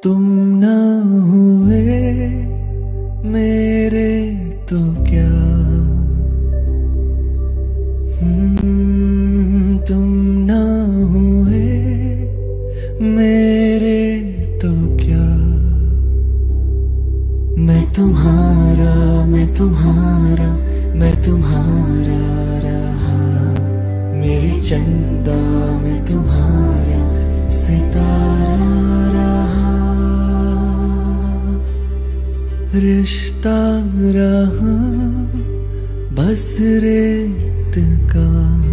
तुम ना हुए मेरे तो क्या, तुम ना हुए मेरे तो क्या। मैं तुम्हारा, मैं तुम्हारा, मैं तुम्हारा रहा। मेरी चंदा मैं तुम्हारा सितारा रहा। रिश्ता रहा बस रेत का,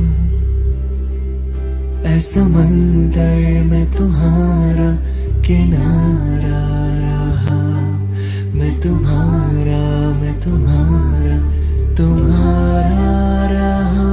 ऐसा मंदिर में तुम्हारा किनारा रहा। मैं तुम्हारा, मैं तुम्हारा, तुम्हारा रहा।